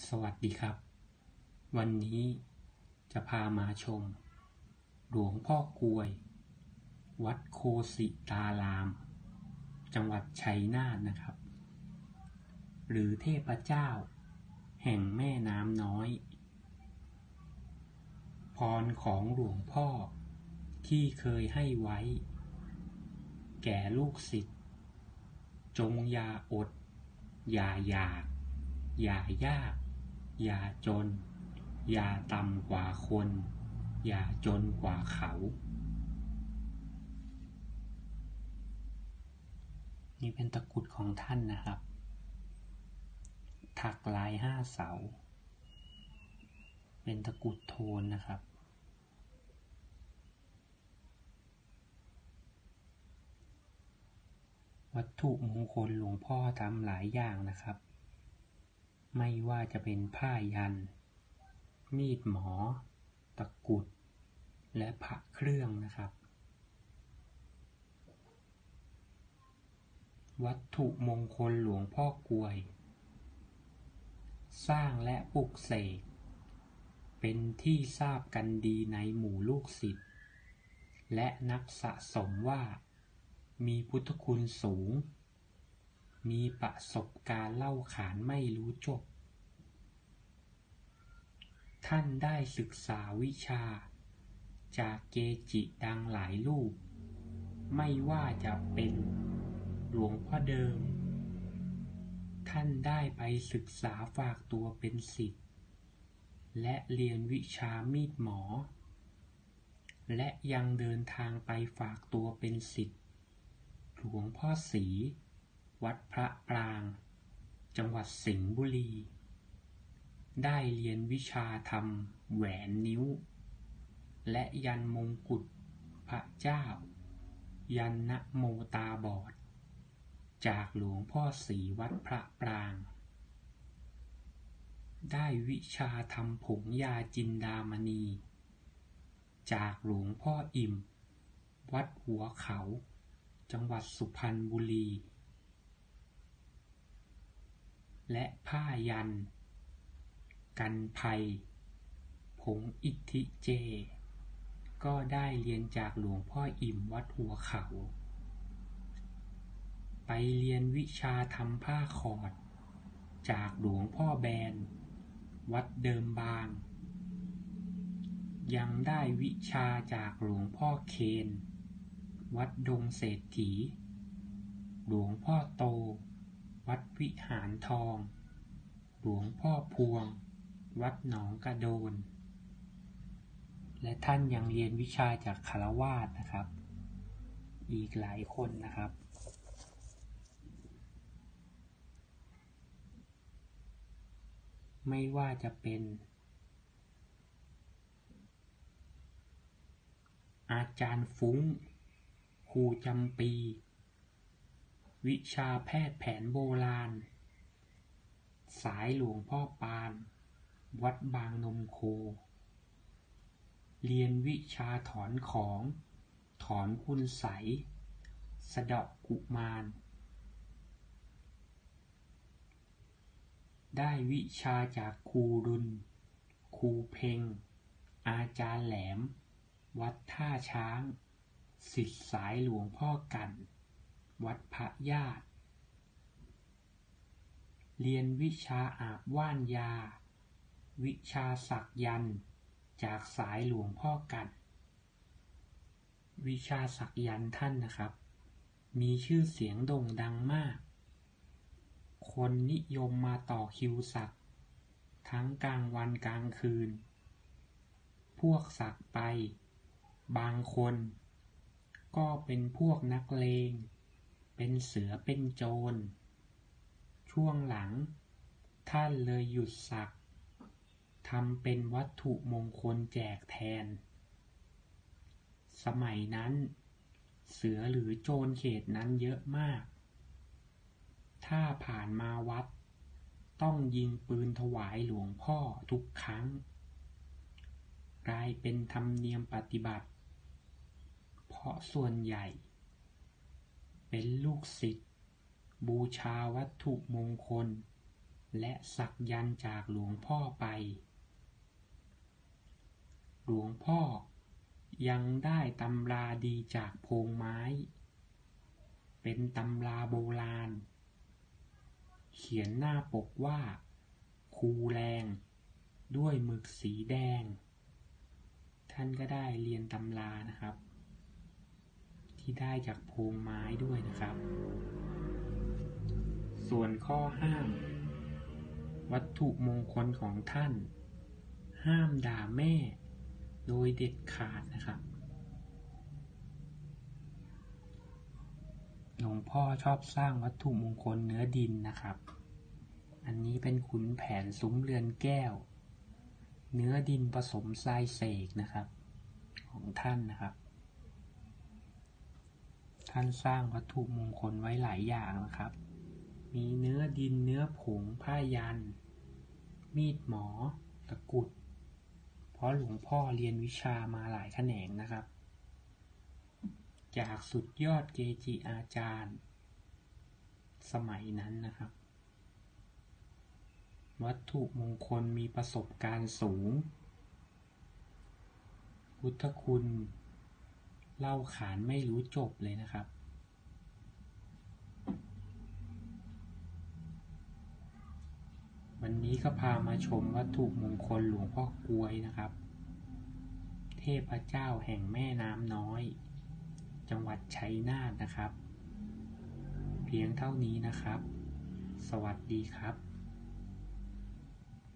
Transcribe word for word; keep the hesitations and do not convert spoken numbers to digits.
สวัสดีครับวันนี้จะพามาชมหลวงพ่อกลวยวัดโคสิตารามจังหวัดชัยนาทนะครับหรือเทพเจ้าแห่งแม่น้ำน้อยพรของหลวงพ่อที่เคยให้ไว้แก่ลูกศิษย์จงอย่าอดอย่าอยากอย่ายากอย่าจนอย่าต่ำกว่าคนอย่าจนกว่าเขานี่เป็นตะกรุดของท่านนะครับถักลายห้าเสาเป็นตะกรุดโทนนะครับวัตถุมงคลหลวงพ่อทำหลายอย่างนะครับไม่ว่าจะเป็นผ้ายันมีดหมอตะกรุดและพระเครื่องนะครับวัตถุมงคลหลวงพ่อกลวยสร้างและปลุกเสกเป็นที่ทราบกันดีในหมู่ลูกศิษย์และนักสะสมว่ามีพุทธคุณสูงมีประสบการณ์เล่าขานไม่รู้จบท่านได้ศึกษาวิชาจากเกจิดังหลายรูปไม่ว่าจะเป็นหลวงพ่อเดิมท่านได้ไปศึกษาฝากตัวเป็นศิษย์และเรียนวิชามีดหมอและยังเดินทางไปฝากตัวเป็นศิษย์หลวงพ่อศรีวัดพระปรางจังหวัดสิงห์บุรีได้เรียนวิชาทำแหวนนิ้วและยันมงกุฎพระเจ้ายันนะโมตาบอดจากหลวงพ่อศรีวัดพระปรางได้วิชาทำผงยาจินดามณีจากหลวงพ่ออิ่มวัดหัวเขาจังหวัดสุพรรณบุรีและผ้ายันกันภัยผงอิทธิเจก็ได้เรียนจากหลวงพ่ออิ่มวัดหัวเขาไปเรียนวิชาทำผ้าขอดจากหลวงพ่อแบนวัดเดิมบางยังได้วิชาจากหลวงพ่อเคนวัดดงเศรษฐีหลวงพ่อโตวัดวิหารทองหลวงพ่อพวงวัดหนองกระโดนและท่านยังเรียนวิชาจากฆราวาสนะครับอีกหลายคนนะครับไม่ว่าจะเป็นอาจารย์ฟุ้งครูจำปีวิชาแพทย์แผนโบราณสายหลวงพ่อปานวัดบางนมโคเรียนวิชาถอนของถอนคุณไสยสะเดาะกุมารได้วิชาจากครูรุนครูเพ็งอาจารย์แหลมวัดท่าช้างศิษย์สายหลวงพ่อกันวัดพระญาติเรียนวิชาอาบว่านยาวิชาสักยันต์จากสายหลวงพ่อกันวิชาสักยันต์ท่านนะครับมีชื่อเสียงโด่งดังมากคนนิยมมาต่อคิวสักทั้งกลางวันกลางคืนพวกสักไปบางคนก็เป็นพวกนักเลงเป็นเสือเป็นโจรช่วงหลังท่านเลยหยุดสักทำเป็นวัตถุมงคลแจกแทนสมัยนั้นเสือหรือโจรเขตนั้นเยอะมากถ้าผ่านมาวัดต้องยิงปืนถวายหลวงพ่อทุกครั้งกลายเป็นธรรมเนียมปฏิบัติเพราะส่วนใหญ่เป็นลูกศิษย์บูชาวัตถุมงคลและสักยันต์จากหลวงพ่อไปหลวงพ่อยังได้ตำราดีจากโพงไม้เป็นตำราโบราณเขียนหน้าปกว่าคูแรงด้วยหมึกสีแดงท่านก็ได้เรียนตำรานะครับที่ได้จากโพงไม้ด้วยนะครับส่วนข้อห้ามวัตถุมงคลของท่านห้ามด่าแม่โดยเด็ดขาดนะครับหลวงพ่อชอบสร้างวัตถุมงคลเนื้อดินนะครับอันนี้เป็นขุนแผนซุ้มเรือนแก้วเนื้อดินผสมทรายเสกนะครับของท่านนะครับท่านสร้างวัตถุมงคลไว้หลายอย่างนะครับมีเนื้อดินเนื้อผงผ้ายันมีดหมอตะกุดเพราะหลวงพ่อเรียนวิชามาหลายแขนงนะครับจากสุดยอดเกจิอาจารย์สมัยนั้นนะครับวัตถุมงคลมีประสบการณ์สูงพุทธคุณเล่าขานไม่รู้จบเลยนะครับวันนี้ก็พามาชมวัตถุมงคลหลวงพ่อกลวยนะครับเทพเจ้าแห่งแม่น้ำน้อยจังหวัดชัยนาทนะครับเพียงเท่านี้นะครับสวัสดีครับ